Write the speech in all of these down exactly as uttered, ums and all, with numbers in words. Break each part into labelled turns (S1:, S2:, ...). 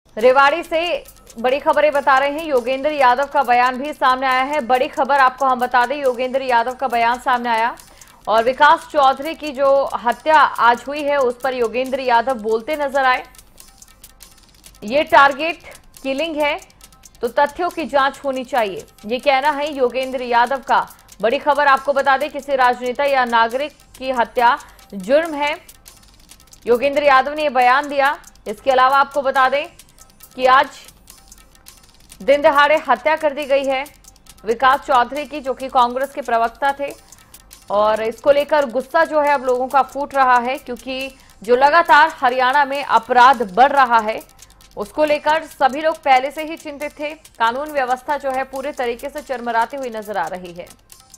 S1: रेवाड़ी से बड़ी खबरें बता रहे हैं। योगेंद्र यादव का बयान भी सामने आया है। बड़ी खबर आपको हम बता दें, योगेंद्र यादव का बयान सामने आया और विकास चौधरी की जो हत्या आज हुई है उस पर योगेंद्र यादव बोलते नजर आए। ये टारगेट किलिंग है तो तथ्यों की जांच होनी चाहिए, ये कहना है योगेंद्र यादव का। बड़ी खबर आपको बता दें, किसी राजनेता या नागरिक की हत्या जुर्म है। योगेंद्र यादव ने यह बयान दिया। इसके अलावा आपको बता दें कि आज दिन दहाड़े हत्या कर दी गई है विकास चौधरी की, जो कि कांग्रेस के प्रवक्ता थे। और इसको लेकर गुस्सा जो है अब लोगों का फूट रहा है, क्योंकि जो लगातार हरियाणा में अपराध बढ़ रहा है उसको लेकर सभी लोग पहले से ही चिंतित थे। कानून व्यवस्था जो है पूरे तरीके से चरमराती हुई नजर आ रही है।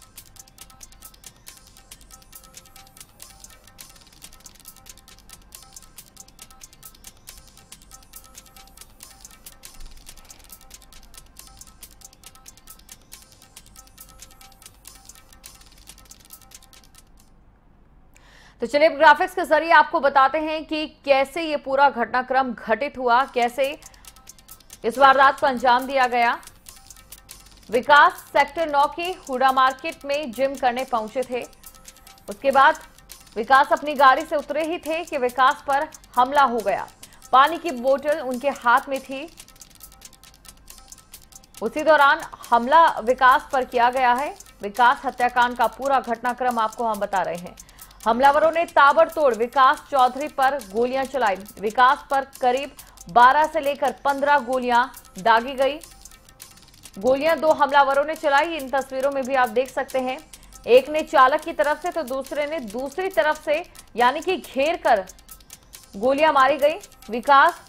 S1: तो चलिए ग्राफिक्स के जरिए आपको बताते हैं कि कैसे ये पूरा घटनाक्रम घटित हुआ, कैसे इस वारदात को अंजाम दिया गया। विकास सेक्टर नौ की हुडा मार्केट में जिम करने पहुंचे थे। उसके बाद विकास अपनी गाड़ी से उतरे ही थे कि विकास पर हमला हो गया। पानी की बोतल उनके हाथ में थी। उसी दौरान हमला विकास पर किया गया है। विकास हत्याकांड का पूरा घटनाक्रम आपको हम बता रहे हैं। हमलावरों ने ताबड़तोड़ विकास चौधरी पर गोलियां चलाई। विकास पर करीब बारह से लेकर पंद्रह गोलियां दागी गई। गोलियां दो हमलावरों ने चलाई, इन तस्वीरों में भी आप देख सकते हैं। एक ने चालक की तरफ से तो दूसरे ने दूसरी तरफ से, यानी कि घेर कर गोलियां मारी गई। विकास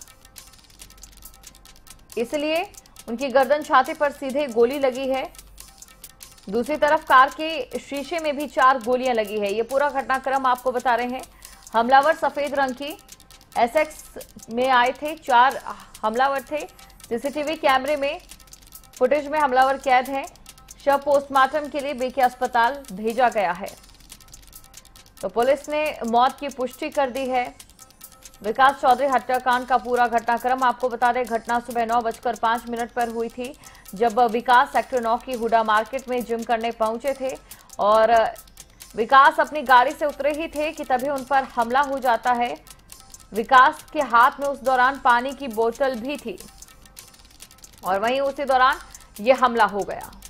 S1: इसलिए उनकी गर्दन छाती पर सीधे गोली लगी है। दूसरी तरफ कार के शीशे में भी चार गोलियां लगी है। ये पूरा घटनाक्रम आपको बता रहे हैं। हमलावर सफेद रंग की एसएक्स में आए थे। चार हमलावर थे। सीसीटीवी कैमरे में फुटेज में हमलावर कैद हैं। शव पोस्टमार्टम के लिए बीके अस्पताल भेजा गया है। तो पुलिस ने मौत की पुष्टि कर दी है। विकास चौधरी हत्याकांड का पूरा घटनाक्रम आपको बता दें, घटना सुबह नौ बजकर पांच मिनट पर हुई थी, जब विकास सेक्टर नौ की हुडा मार्केट में जिम करने पहुंचे थे और विकास अपनी गाड़ी से उतरे ही थे कि तभी उन पर हमला हो जाता है। विकास के हाथ में उस दौरान पानी की बोतल भी थी और वहीं उसी दौरान यह हमला हो गया।